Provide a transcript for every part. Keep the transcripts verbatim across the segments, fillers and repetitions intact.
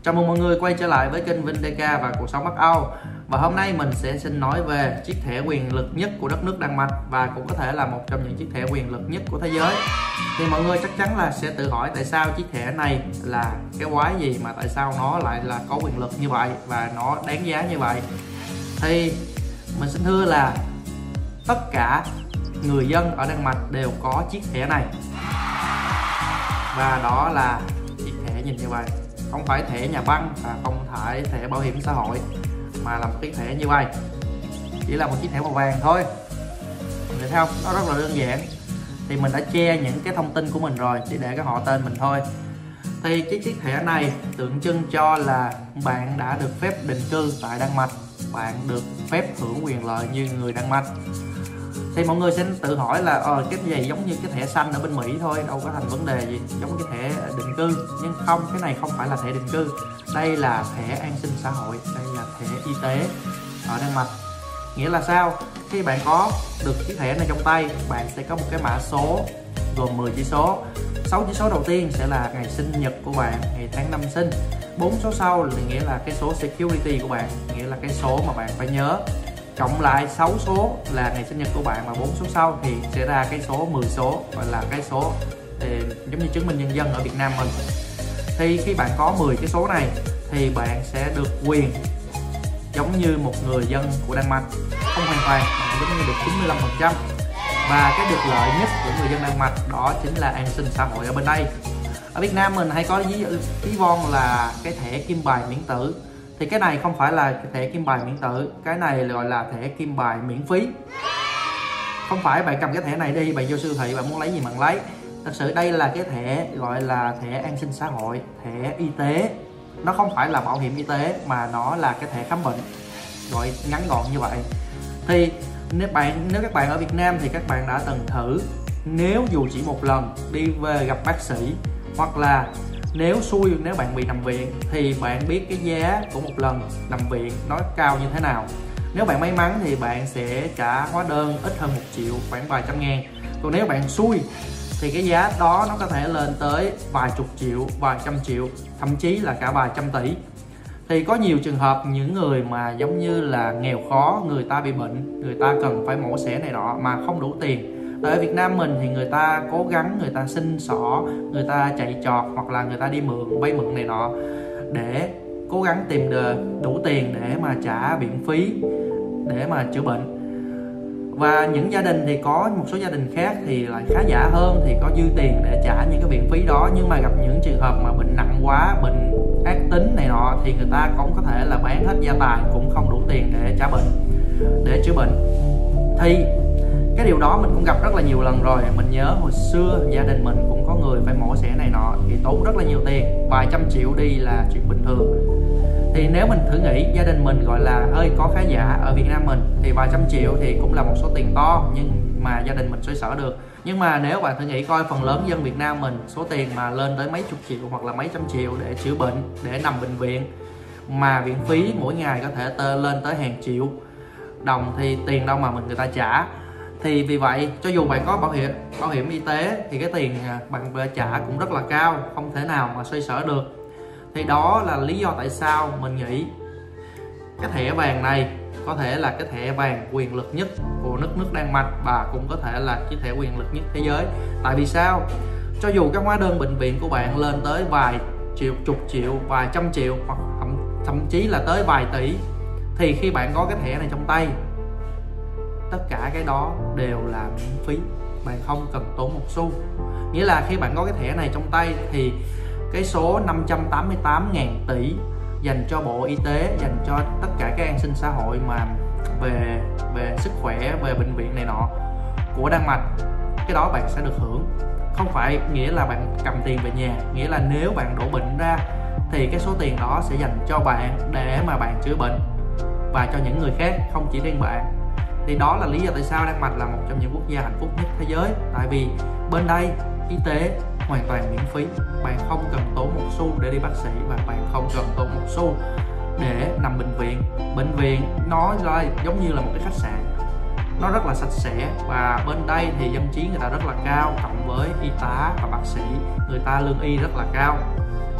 Chào mừng mọi người quay trở lại với kênh Vinh đê ca và cuộc sống Bắc Âu. Và hôm nay mình sẽ xin nói về chiếc thẻ quyền lực nhất của đất nước Đan Mạch, và cũng có thể là một trong những chiếc thẻ quyền lực nhất của thế giới. Thì mọi người chắc chắn là sẽ tự hỏi tại sao chiếc thẻ này là cái quái gì mà tại sao nó lại là có quyền lực như vậy và nó đáng giá như vậy. Thì mình xin thưa là tất cả người dân ở Đan Mạch đều có chiếc thẻ này, và đó là chiếc thẻ nhìn như vậy. Không phải thẻ nhà băng và không phải thẻ bảo hiểm xã hội, mà là một chiếc thẻ như vậy. Chỉ là một chiếc thẻ màu vàng thôi. Mọi người thấy không? Nó rất là đơn giản. Thì mình đã che những cái thông tin của mình rồi, chỉ để cái họ tên mình thôi. Thì cái chiếc thẻ này tượng trưng cho là bạn đã được phép định cư tại Đan Mạch, bạn được phép hưởng quyền lợi như người Đan Mạch. Thì mọi người sẽ tự hỏi là ờ, cái gì giống như cái thẻ xanh ở bên Mỹ thôi, đâu có thành vấn đề gì, giống cái thẻ định cư. Nhưng không, cái này không phải là thẻ định cư, đây là thẻ an sinh xã hội, đây là thẻ y tế ở Đan Mạch. Nghĩa là sao? Khi bạn có được chiếc thẻ này trong tay, bạn sẽ có một cái mã số gồm mười chữ số. sáu chữ số đầu tiên sẽ là ngày sinh nhật của bạn, ngày tháng năm sinh. Bốn số sau là nghĩa là cái số security của bạn, nghĩa là cái số mà bạn phải nhớ. Cộng lại sáu số là ngày sinh nhật của bạn, và bốn số sau thì sẽ ra cái số mười số, gọi là cái số thì giống như chứng minh nhân dân ở Việt Nam mình. Thì khi bạn có mười cái số này thì bạn sẽ được quyền giống như một người dân của Đan Mạch, không hoàn toàn, bạn giống như được chín mươi lăm phần trăm. Và cái được lợi nhất của người dân Đan Mạch đó chính là an sinh xã hội ở bên đây. Ở Việt Nam mình hay có ví ví von là cái thẻ kim bài miễn tử. Thì cái này không phải là thẻ kim bài miễn tử, cái này gọi là thẻ kim bài miễn phí. Không phải bạn cầm cái thẻ này đi, bạn vô siêu thị bạn muốn lấy gì bạn lấy. Thật sự đây là cái thẻ gọi là thẻ an sinh xã hội, thẻ y tế. Nó không phải là bảo hiểm y tế mà nó là cái thẻ khám bệnh, gọi ngắn gọn như vậy. Thì nếu bạn nếu các bạn ở Việt Nam thì các bạn đã từng thử, nếu dù chỉ một lần đi về gặp bác sĩ, hoặc là nếu xui nếu bạn bị nằm viện thì bạn biết cái giá của một lần nằm viện nó cao như thế nào. Nếu bạn may mắn thì bạn sẽ trả hóa đơn ít hơn một triệu, khoảng vài trăm ngàn. Còn nếu bạn xui thì cái giá đó nó có thể lên tới vài chục triệu, vài trăm triệu, thậm chí là cả vài trăm tỷ. Thì có nhiều trường hợp những người mà giống như là nghèo khó, người ta bị bệnh, người ta cần phải mổ xẻ này nọ mà không đủ tiền. Tại Việt Nam mình thì người ta cố gắng, người ta xin xỏ, người ta chạy trọt, hoặc là người ta đi mượn, vay mượn này nọ để cố gắng tìm được đủ tiền để mà trả viện phí, để mà chữa bệnh. Và những gia đình thì có một số gia đình khác thì lại khá giả hơn, thì có dư tiền để trả những cái viện phí đó. Nhưng mà gặp những trường hợp mà bệnh nặng quá, bệnh ác tính này nọ thì người ta cũng có thể là bán hết gia tài, cũng không đủ tiền để trả bệnh, để chữa bệnh. Thì cái điều đó mình cũng gặp rất là nhiều lần rồi. Mình nhớ hồi xưa gia đình mình cũng có người phải mổ xẻ này nọ thì tốn rất là nhiều tiền, vài trăm triệu đi là chuyện bình thường. Thì nếu mình thử nghĩ gia đình mình gọi là hơi có khá giả ở Việt Nam mình thì vài trăm triệu thì cũng là một số tiền to, nhưng mà gia đình mình xoay sở được. Nhưng mà nếu bạn thử nghĩ coi, phần lớn dân Việt Nam mình số tiền mà lên tới mấy chục triệu hoặc là mấy trăm triệu để chữa bệnh, để nằm bệnh viện, mà viện phí mỗi ngày có thể tơ lên tới hàng triệu đồng thì tiền đâu mà mình người ta trả. Thì vì vậy cho dù bạn có bảo hiểm bảo hiểm y tế thì cái tiền bạn trả cũng rất là cao, không thể nào mà xoay sở được. Thì đó là lý do tại sao mình nghĩ cái thẻ vàng này có thể là cái thẻ vàng quyền lực nhất của nước nước Đan Mạch, và cũng có thể là cái thẻ quyền lực nhất thế giới. Tại vì sao? Cho dù cái hóa đơn bệnh viện của bạn lên tới vài triệu, chục triệu, vài trăm triệu, hoặc thậm, thậm chí là tới vài tỷ, thì khi bạn có cái thẻ này trong tay, tất cả cái đó đều là miễn phí, bạn không cần tốn một xu. Nghĩa là khi bạn có cái thẻ này trong tay thì cái số năm trăm tám mươi tám nghìn tỷ dành cho Bộ Y tế, dành cho tất cả các an sinh xã hội mà về về sức khỏe, về bệnh viện này nọ của Đan Mạch, cái đó bạn sẽ được hưởng. Không phải nghĩa là bạn cầm tiền về nhà, nghĩa là nếu bạn đổ bệnh ra thì cái số tiền đó sẽ dành cho bạn để mà bạn chữa bệnh, và cho những người khác, không chỉ riêng bạn. Thì đó là lý do tại sao Đan Mạch là một trong những quốc gia hạnh phúc nhất thế giới. Tại vì bên đây y tế hoàn toàn miễn phí, bạn không cần tốn một xu để đi bác sĩ, và bạn không cần tốn một xu để nằm bệnh viện. Bệnh viện nó là giống như là một cái khách sạn, nó rất là sạch sẽ, và bên đây thì dân trí người ta rất là cao, cộng với y tá và bác sĩ người ta lương y rất là cao.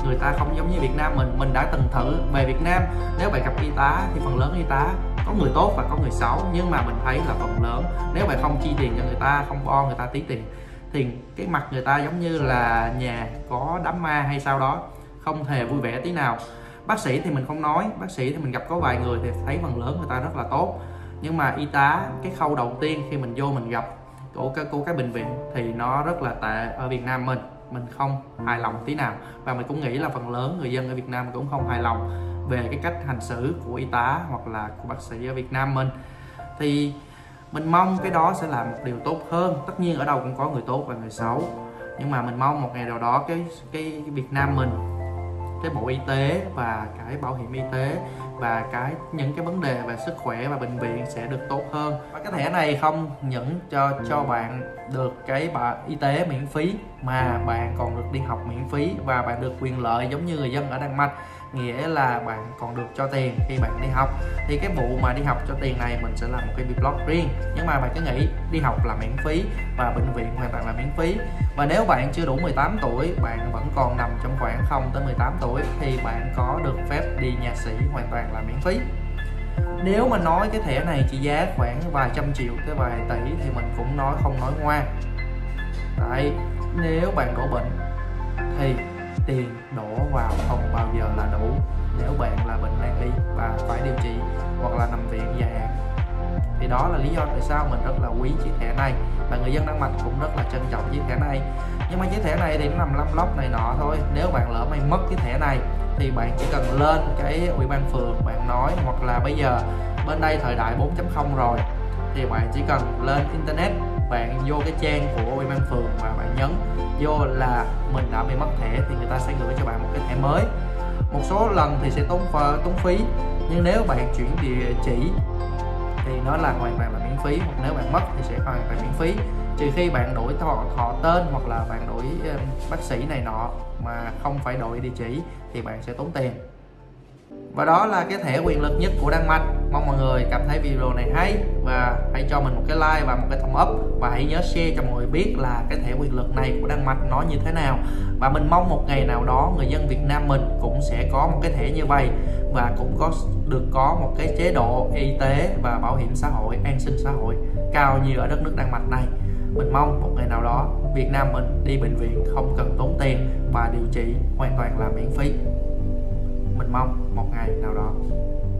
người ta không giống như Việt Nam mình mình đã từng thử về Việt Nam. Nếu bạn gặp y tá thì phần lớn y tá có người tốt và có người xấu, nhưng mà mình thấy là phần lớn nếu bạn không chi tiền cho người ta, không bo người ta tí tiền, thì cái mặt người ta giống như là nhà có đám ma hay sao đó, không hề vui vẻ tí nào. Bác sĩ thì mình không nói, bác sĩ thì mình gặp có vài người thì thấy phần lớn người ta rất là tốt, nhưng mà y tá, cái khâu đầu tiên khi mình vô mình gặp của cái của cái bệnh viện thì nó rất là tệ. Ở Việt Nam mình mình không hài lòng tí nào, và mình cũng nghĩ là phần lớn người dân ở Việt Nam cũng không hài lòng về cái cách hành xử của y tá hoặc là của bác sĩ ở Việt Nam mình. Thì mình mong cái đó sẽ là một điều tốt hơn. Tất nhiên ở đâu cũng có người tốt và người xấu, nhưng mà mình mong một ngày nào đó cái cái, cái Việt Nam mình, cái bộ y tế và cái bảo hiểm y tế và cái những cái vấn đề về sức khỏe và bệnh viện sẽ được tốt hơn. Và cái thẻ này không những cho cho bạn được cái bảo y tế miễn phí, mà bạn còn được đi học miễn phí và bạn được quyền lợi giống như người dân ở Đan Mạch, nghĩa là bạn còn được cho tiền khi bạn đi học. Thì cái vụ mà đi học cho tiền này mình sẽ làm một cái vlog riêng, nhưng mà bạn cứ nghĩ đi học là miễn phí và bệnh viện hoàn toàn là miễn phí. Và nếu bạn chưa đủ mười tám tuổi, bạn vẫn còn nằm trong khoảng không tới mười tám tuổi, thì bạn có được phép đi nha sĩ hoàn toàn là miễn phí. Nếu mà nói cái thẻ này chỉ giá khoảng vài trăm triệu tới vài tỷ thì mình cũng nói không nói ngoa. Tại nếu bạn đổ bệnh thì tiền đổ vào không bao giờ là đủ. Nếu bạn là bệnh nan y và phải điều trị hoặc là nằm viện dài hạn, thì đó là lý do tại sao mình rất là quý chiếc thẻ này, và người dân Đan Mạch cũng rất là trân trọng chiếc thẻ này. Nhưng mà chiếc thẻ này thì nó nằm lăm lóc này nọ thôi. Nếu bạn lỡ may mất cái thẻ này thì bạn chỉ cần lên cái ủy ban phường bạn nói, hoặc là bây giờ bên đây thời đại bốn chấm không rồi, thì bạn chỉ cần lên internet, bạn vô cái trang của ủy ban phường và bạn nhấn vô là mình đã bị mất thẻ, thì người ta sẽ gửi cho bạn một cái thẻ mới. Một số lần thì sẽ tốn tốn phí, nhưng nếu bạn chuyển địa chỉ thì nó là hoàn toàn là miễn phí, hoặc nếu bạn mất thì sẽ hoàn toàn miễn phí, trừ khi bạn đổi họ, họ tên hoặc là bạn đổi uh, bác sĩ này nọ, mà không phải đổi địa chỉ thì bạn sẽ tốn tiền. Và đó là cái thẻ quyền lực nhất của Đan Mạch. Mong mọi người cảm thấy video này hay và hãy cho mình một cái like và một cái thumbs up, và hãy nhớ share cho mọi người biết là cái thẻ quyền lực này của Đan Mạch nó như thế nào. Và mình mong một ngày nào đó người dân Việt Nam mình cũng sẽ có một cái thẻ như vậy, và cũng có được có một cái chế độ y tế và bảo hiểm xã hội, an sinh xã hội cao như ở đất nước Đan Mạch này. Mình mong một ngày nào đó Việt Nam mình đi bệnh viện không cần tốn tiền và điều trị hoàn toàn là miễn phí. Mình mong một ngày nào đó.